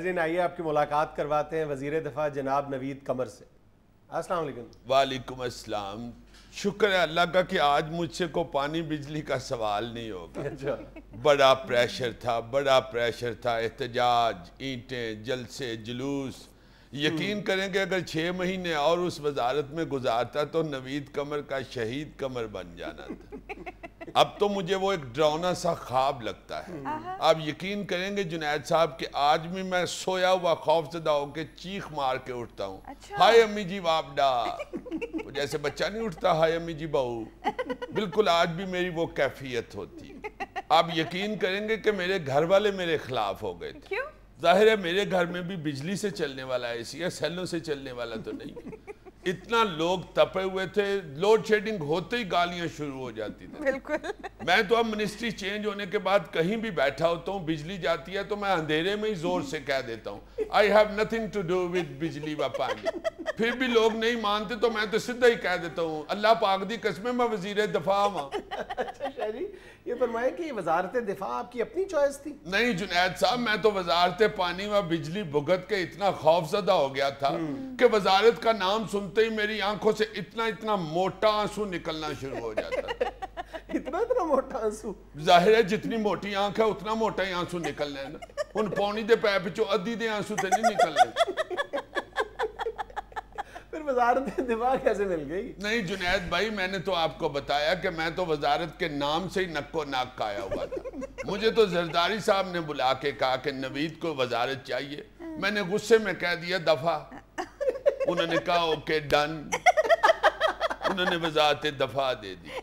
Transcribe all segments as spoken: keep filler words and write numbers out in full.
नाज़रीन आइए आपकी मुलाकात करवाते हैं वज़ीर दिफा जनाब नवीद कमर से। अस्सलाम वालेकुम। वालेकुम अस्सलाम। शुक्र है अल्लाह का कि आज मुझसे को पानी बिजली का सवाल नहीं होगा। अच्छा। बड़ा प्रेशर था, बड़ा प्रेशर था, एहतजाज, ईंटें, जलसे, जुलूस। यकीन करेंगे अगर छः महीने और उस वजारत में गुजारता तो नवीद कमर का शहीद कमर बन जाना था। अब तो मुझे वो एक डरावना सा ख्वाब लगता है। आप यकीन करेंगे जुनैद साहब कि आज भी मैं सोया हुआ खौफजदा होकर चीख मार के उठता हूँ। अच्छा। हाय अम्मी जी वापडा, जैसे बच्चा नहीं उठता हाय अम्मी जी बहू, बिल्कुल आज भी मेरी वो कैफियत होती। आप यकीन करेंगे कि मेरे घर वाले मेरे खिलाफ हो गए थे। क्यों? जाहिर है मेरे घर में भी बिजली से चलने वाला एसी है, सेलों से चलने वाला तो नहीं। इतना लोग तपे हुए थे, लोड शेडिंग होते ही गालियां शुरू हो जाती थी। बिल्कुल। मैं तो अब मिनिस्ट्री चेंज होने के बाद कहीं भी बैठा होता हूँ, बिजली जाती है तो मैं अंधेरे में ही जोर से कह देता हूँ I have nothing to do with बिजली व पानी। फिर भी लोग नहीं मानते तो मैं तो सीधा ही कह देता हूँ अल्लाह पाक दी कसम मैं वजीर दिफा हूँ। अच्छा शायरी, ये फरमाए कि वजारत दिफा आपकी अपनी चॉइस थी? नहीं जुनैद साहब, मैं तो वजारत पानी व बिजली भुगत के इतना खौफजदा हो गया था कि वजारत का नाम सुनते ही मेरी आंखों से इतना इतना मोटा आंसू निकलना शुरू हो जाता। इतना इतना मोटा आंसू? जाहिर है जितनी मोटी आंख है उतना मोटा ही आंसू निकलना है ना। उन पौनी दे पैर पिछो अद्धी दे आंसू तो नहीं निकलने। फिर वजारत दिफा कैसे मिल गई? नहीं जुनैद भाई, मैंने तो आपको बताया कि मैं तो वजारत के नाम से ही नक्को नाक काया हुआ था। मुझे तो जरदारी साहब ने बुला के कहा कि नवीद को वजारत चाहिए। मैंने गुस्से में कह दिया दफा। उन्होंने कहा ओके डन। उन्होंने वजारत दफा दे दी।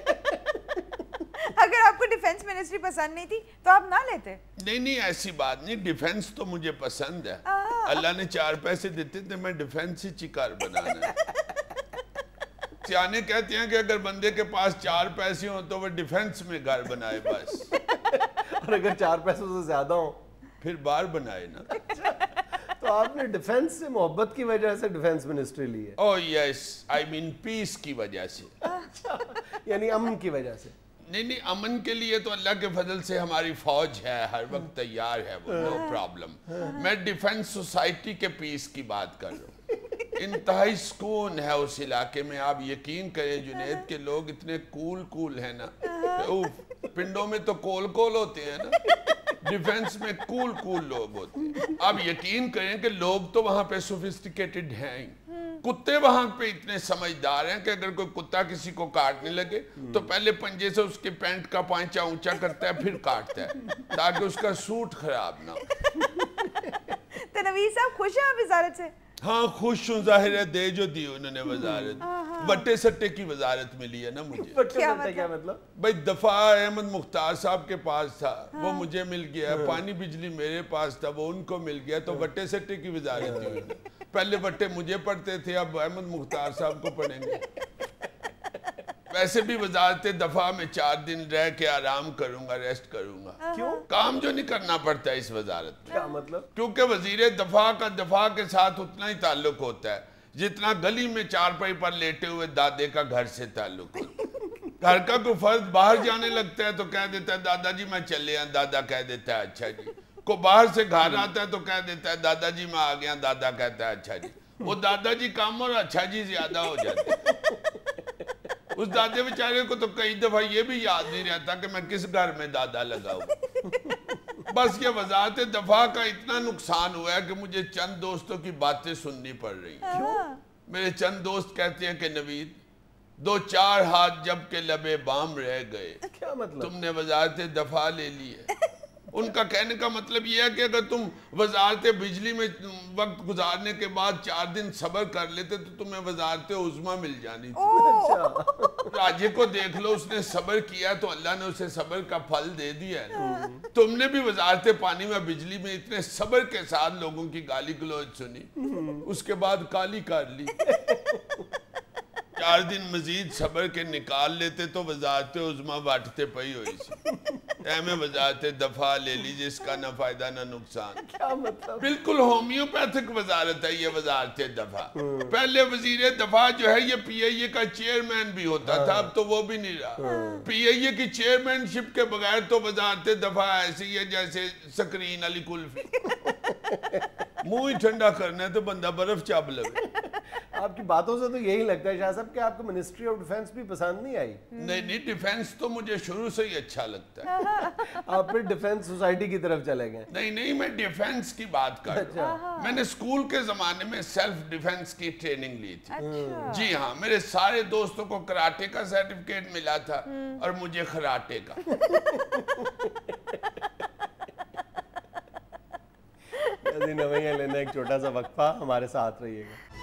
अगर आपको डिफेंस मिनिस्ट्री पसंद नहीं थी तो आप ना लेते? नहीं नहीं ऐसी बात नहीं, डिफेंस तो मुझे पसंद है। अल्लाह ने चार पैसे देते थे, मैं डिफेंस ही चिकार बनाना है। सियाने कहते हैं कि अगर बंदे के पास चार पैसे हो तो वह डिफेंस में घर बनाए बस। और अगर चार पैसों से ज्यादा हो फिर बार बनाए ना। तो आपने डिफेंस से मोहब्बत की वजह से डिफेंस मिनिस्ट्री ली है? Oh yes, I mean peace की वजह से। अच्छा, यानी अमन की वजह से? नहीं नहीं, अमन के लिए तो अल्लाह के फजल से हमारी फौज है, हर वक्त तैयार है, वो नो प्रॉब्लम। मैं डिफेंस सोसाइटी के पीस की बात कर रहा हूँ। इंतहाई सुकून है उस इलाके में। आप यकीन करें जुनैद के लोग इतने कूल कूल हैं ना। पिंडों में तो कोल कोल होते हैं ना, डिफेंस में कूल कूल लोग होते हैं। आप यकीन करें कि लोग तो वहां पे सोफिस्टिकेटेड हैं ही। कुत्ते वहां पे इतने समझदार हैं कि अगर कोई कुत्ता किसी को काटने लगे तो पहले पंजे से उसके पैंट का पांचा ऊंचा करता है फिर काटता है ताकि उसका सूट खराब ना हो। तो नवीद साहब खुश हैं आप वजारत से? हाँ खुश हूँ, जाहिर है दे जो दी उन्होंने वजारत, बट्टे सट्टे की वजारत मिली है ना मुझे। क्या मतलब? क्या मतलब? भाई दफा अहमद मुख्तार साहब के पास था, हाँ। वो मुझे मिल गया। पानी बिजली मेरे पास था, वो उनको मिल गया। तो बट्टे सट्टे की वजारत थी। पहले बट्टे मुझे पढ़ते थे, अब अहमद मुख्तार साहब को पढ़ेंगे। वैसे भी वजारत दफा में चार दिन रह के आराम करूंगा, रेस्ट करूंगा। क्यों? काम जो नहीं करना पड़ता है इस वजारत में। क्या मतलब? क्योंकि वजीर दफा का दफा के साथ उतना ही ताल्लुक होता है जितना गली में चारपाई पर लेटे हुए दादे का घर से ताल्लुक होता है। घर का कोई फर्द बाहर जाने लगता है तो कह देता है दादाजी मैं चले आया, दादा कह देता है अच्छा जी। को बाहर से घर आता है तो कह देता है दादाजी मैं आ गया, दादा कहता है अच्छा जी। वो दादाजी कम और अच्छा जी ज्यादा हो जाते हैं। उस दादे बेचारे को तो कई दफा ये भी याद नहीं रहता कि मैं किस घर में दादा लगाऊं। बस ये वजारत दफा का इतना नुकसान हुआ है कि मुझे चंद दोस्तों की बातें सुननी पड़ रही हैं। क्यों? मेरे चंद दोस्त कहते हैं कि नवीद दो चार हाथ जब के लबे बाम रह गए। क्या मतलब? तुमने वजारत दफा ले ली है। उनका कहने का मतलब यह है कि अगर तुम वजारत बिजली में वक्त गुजारने के बाद चार दिन सब्र कर लेते तो तुम्हें वजारत उज़्मा मिल जानी थी। अच्छा। राजे को देख लो, उसने सब्र किया तो अल्लाह ने उसे सब्र का फल दे दिया है। तुमने भी वजारत पानी में बिजली में इतने सब्र के साथ लोगों की गाली गलौज सुनी, उसके बाद काली कर ली। चार दिन मजीद सब्र के निकाल लेते तो वजारत उज़्मा बांटते पई हुई सी। में वजारत दफा ले ली जिसका ना फायदा ना नुकसान। क्या मतलब? बिल्कुल होम्योपैथिक वजारत है ये वजारत दफा। पहले वजीर दफा जो है ये पी आई ए का चेयरमैन भी होता था, अब तो वो भी नहीं रहा। पी आई ए की चेयरमैनशिप के बगैर तो वजारत दफा ऐसी है जैसे स्क्रीन अली कुल्फी। मुंह ही ठंडा करना है तो बंदा बर्फ चाप लगे। आपकी बातों से तो यही लगता है शाह साहब कि आपको मिनिस्ट्री ऑफ डिफेंस भी पसंद नहीं आई। नहीं नहीं, डिफेंस तो मुझे शुरू से ही अच्छा लगता है। आप फिर डिफेंस सोसाइटी की तरफ चले गए। नहीं नहीं, मैं डिफेंस की बात कर रहा हूँ। मैंने स्कूल के जमाने में सेल्फ डिफेंस की ट्रेनिंग ली थी। अच्छा। जी हाँ, मेरे सारे दोस्तों को कराटे का सर्टिफिकेट मिला था और मुझे खराटे का। लेना एक छोटा सा वक्फा, हमारे साथ रहिएगा।